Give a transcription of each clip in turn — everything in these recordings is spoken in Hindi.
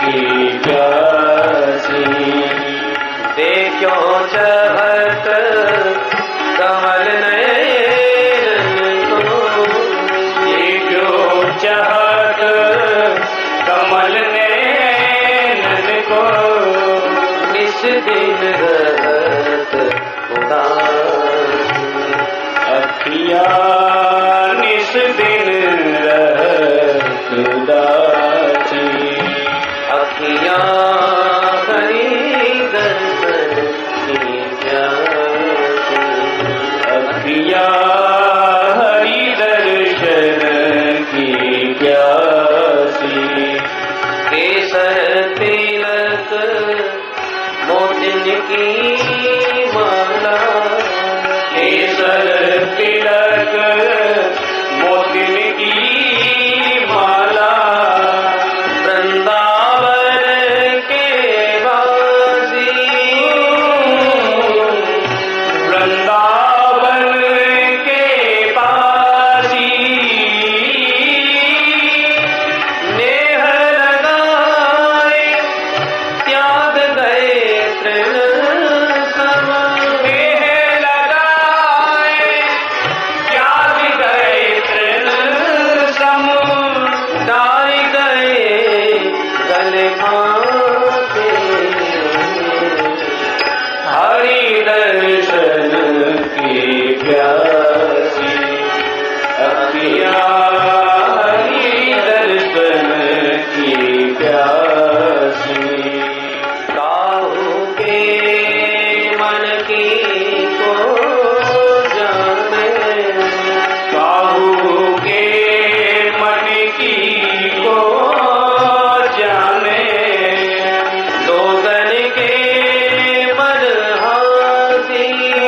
की प्यासी। देखो चहत कमल नयन को, देखो चहत कमल नयन को, निस दिन रहत उदास। अखिया निस दिन रहत उदासी। अखिया हरि दर्शन की प्यासी। अखिया हरि दर्शन की प्यासी। केसर तिलक मोतिन की माला, केसर तिलक मोतिन की माला, वृंदावन के वासी। वृंदावन के पासी, नेह लगाए त्याग गए तृण सम। नेह लगाए त्याग गए तृण सम, डाई गए गले माथे। हरि दर्शन की प्यासी। अखिया हरि दर्शन की प्यासी। काहू के मन की को जाने, काहू के मन की को जाने, लोगन के मन हासी।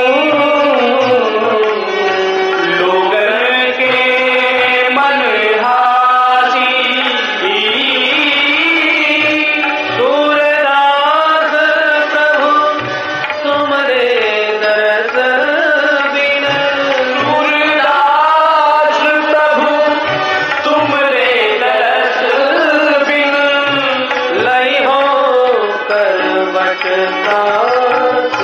लोगन के मन हासी। सूरदास प्रभु तुमरे दरस बिन, सूरदास प्रभु तुमरे दरस बिन, लई हो करवट कासी।